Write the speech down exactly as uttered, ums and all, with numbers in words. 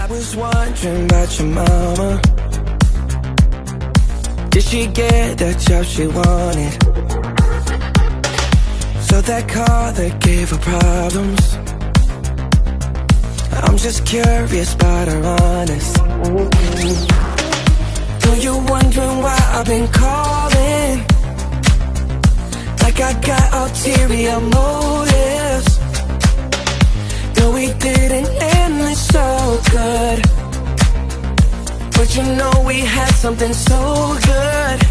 was wondering about your mama. Did she get that job she wanted? So that car that gave her problems. I'm just curious about her honest. So you're wondering why I've been calling, like I got ulterior motives. No, we didn't end this so good, but you know we had something so good.